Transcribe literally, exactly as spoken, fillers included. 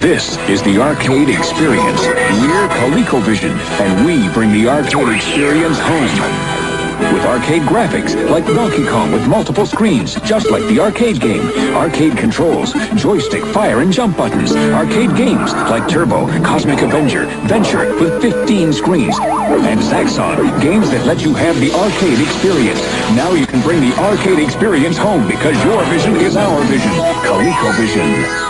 This is the arcade experience. We're ColecoVision, and we bring the arcade experience home. With arcade graphics, like Donkey Kong with multiple screens, just like the arcade game. Arcade controls, joystick, fire, and jump buttons. Arcade games, like Turbo, Cosmic Avenger, Venture, with fifteen screens. And Zaxxon, games that let you have the arcade experience. Now you can bring the arcade experience home because your vision is our vision. ColecoVision.